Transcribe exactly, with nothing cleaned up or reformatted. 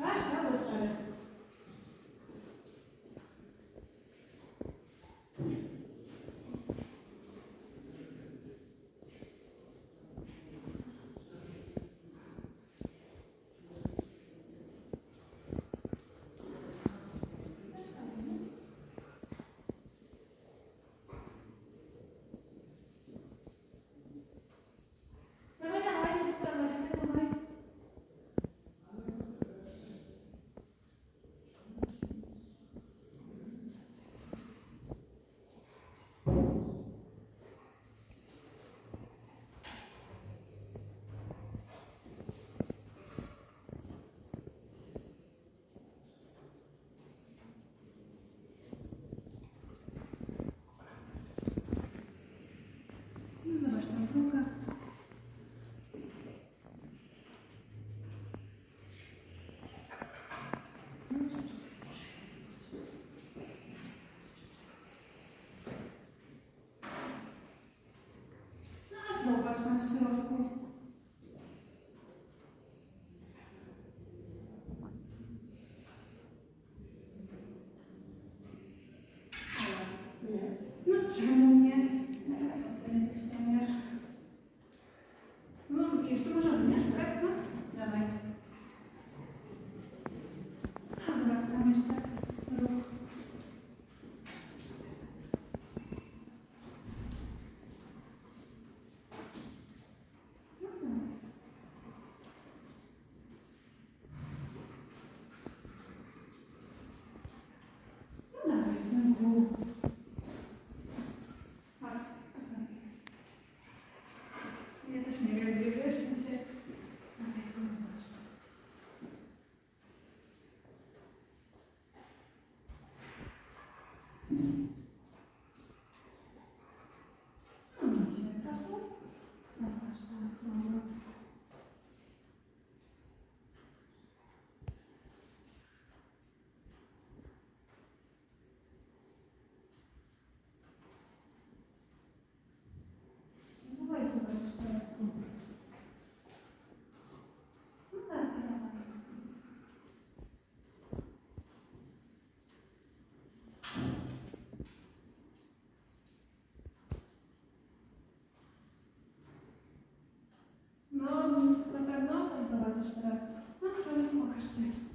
Tak, tak, bezczelnie. Zobacz tam druga. No, zobacz tam w środku. No czemu nie? No teraz sobie nie ściągniesz. No jeszcze może odniesz, tak? No, dawaj. A zobacz tam jeszcze ruch. No dawaj, synku. Ja też nie wiem, gdzie wiesz, to się... Okej, tu zobacz. No się tato. Zobacz, tak, no. Dawaj, zobacz, jeszcze raz tu. No tak, tak. No, na pewno? Zobaczysz teraz. No, to pokaż Ci.